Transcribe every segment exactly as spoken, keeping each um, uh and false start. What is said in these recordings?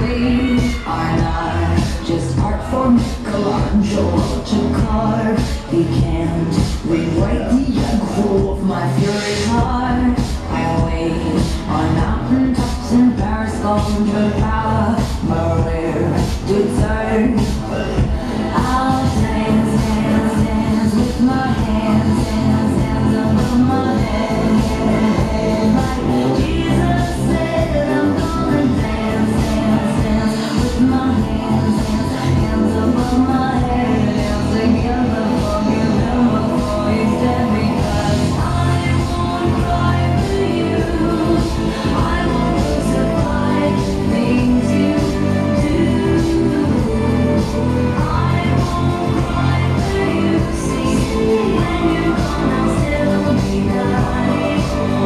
we are not just art for Michelangelo to carve. He can't rewrite the echo of my furious heart. I wait on mountaintops in Paris, London, power, Maria, Duterte. I'll dance, dance, dance with my hands, hands, hands above my head, head, like Jesus said. I'm gonna dance, dance, dance with my hands, hands, hands above my head, dance together, forgive him before he's dead, because I won't cry for you, I won't crucify things you do. I won't cry for you, see, when you're gone I'll still be dying,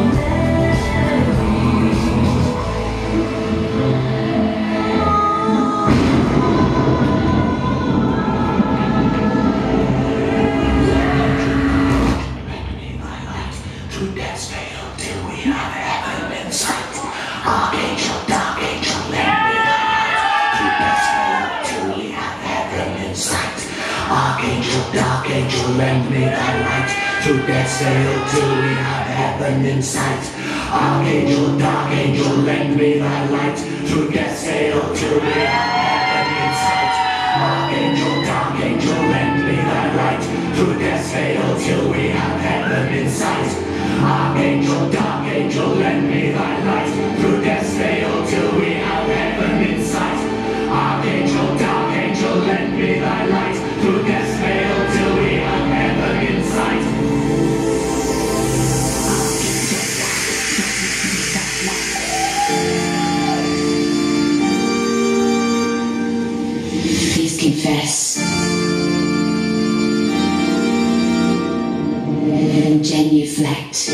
to death's fatal till we have heaven in sight. Archangel, dark angel, lend me thy light. To death's fatal till we have heaven in sight. Archangel, dark angel, lend me thy light. To death's fatal till we have heaven in sight. Archangel, dark angel, lend me thy light. To death's fatal till we have heaven in sight. Archangel, dark angel, lend me thy light. To death's fatal till we have heaven in sight. Archangel, dark angel, lend me thy light. Through death's veil till we have heaven in sight. Archangel, dark angel, lend me thy light. Through death's veil till we have heaven in sight. Please confess and genuflect.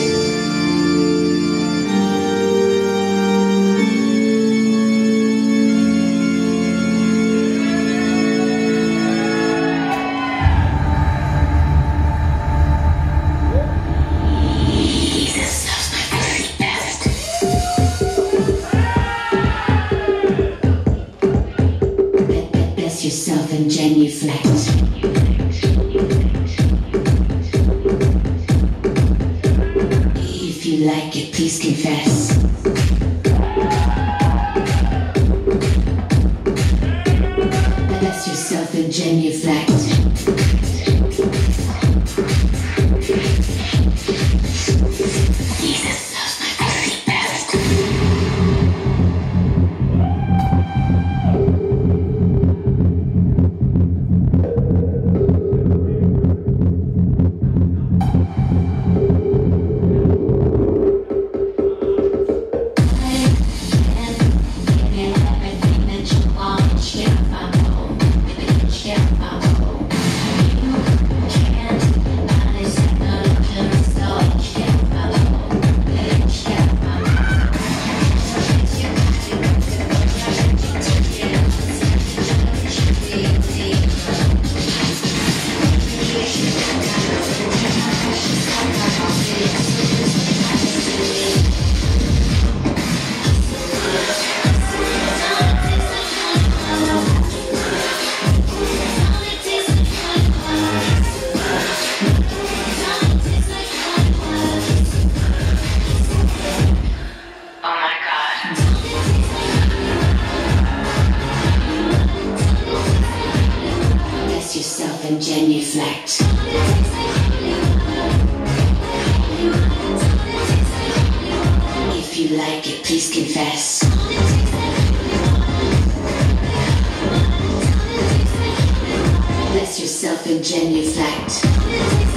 Yourself and genuflect. If you like it, please confess. Bless yourself and genuflect. Jesus loves my very best. Yourself and genuflect. If you like it, please confess. Bless yourself and genuflect.